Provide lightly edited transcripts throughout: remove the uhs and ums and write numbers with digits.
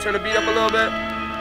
turn the beat up a little bit.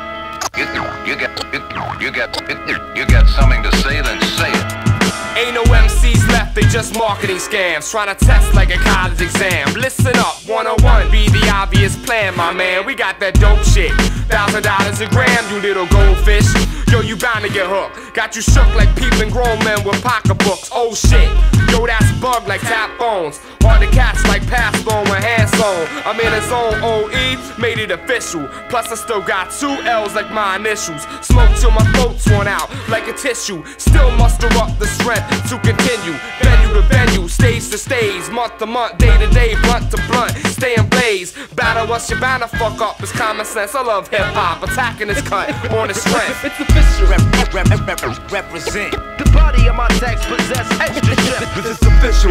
You got something to say, then say it. Ain't no MCs left, they just marketing scams, trying to test like a college exam. Listen up, 101, be the obvious plan, my man. We got that dope shit, $1,000 a gram, you little goldfish. Yo, you bound to get hooked. Got you shook like peeping grown men with pocketbooks. Oh shit, yo, that's bug like tap phones. Hard to catch like pass phone with hand sewn. I'm in a zone, OE, made it official. Plus I still got 2 L's like my initials. Smoke till my throat's worn out like a tissue. Still muster up the strength to continue. Venue to venue, stage to stage, month to month, day to day, blunt to blunt. Stay in blaze, battle us, you're bound to fuck up. It's common sense, I love hip hop. Attacking this cut on the strength. It's official. Represent. The body of my text possess extra strength. This is official.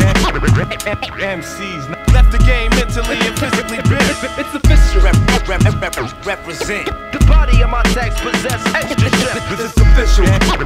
MCs left the game mentally and physically bent. It's official. Represent. The body of my text possess extra strength. This is official.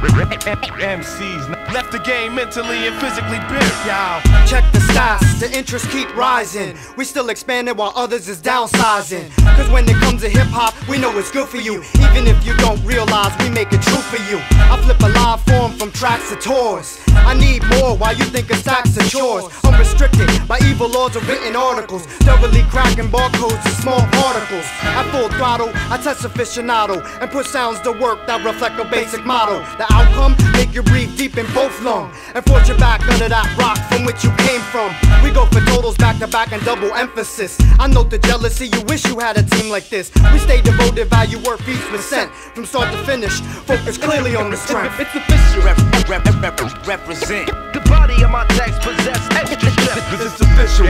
MCs left the game mentally and physically bent. Yo, check the stats, the interest keep rising. We still expanding while others is downsizing. Cause when it comes to hip hop, we know it's good for you. Even if you don't realize, we make it true for you. I flip a live form from tracks to tours. I need more while you think of stacks of chores. Unrestricted by evil laws of written articles, thoroughly cracking barcodes to small particles. At full throttle, I test aficionado and put sounds to work that reflect a basic motto. The outcome, make you breathe deep in both lungs and forge your back under that rock from which you came from. We go for totals back to back and double emphasis. I note the jealousy, you wish you had a team like this. We stay devoted, value worth each percent. From start to finish, focus clearly on the strength. It's official. Represent. The body of my text possess extra strength. This is official.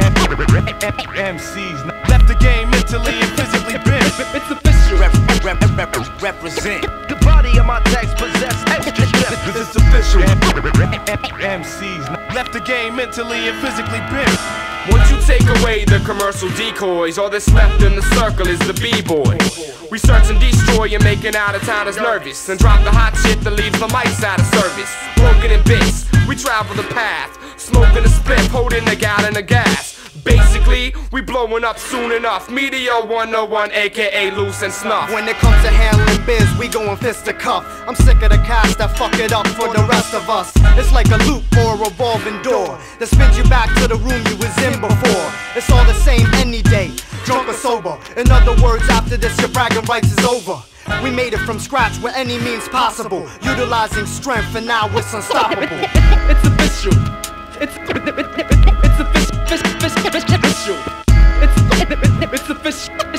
MCs left the game mentally and physically bent. It's official. Represent. The body of my text possess extra strength. This is official. MCs left the game mentally and physically bent. Once you take away the commercial decoys, all that's left in the circle is the b-boy. We search and destroy and making out-of-towners nervous, and drop the hot shit that leaves the mics out of service. Broken in bits, we travel the path, smoking a spliff, holding a gallon of gas. Basically, we blowing up soon enough. Meteor 101, aka loose and snuff. When it comes to handling biz, we going fist to cuff. I'm sick of the cast that fuck it up for the rest of us. It's like a loop or a revolving door that spins you back to the room you was in before. It's all the same any day, drunk or sober. In other words, after this your bragging rights is over. We made it from scratch with any means possible, utilizing strength, and now it's unstoppable. It's official. It's official. It's official.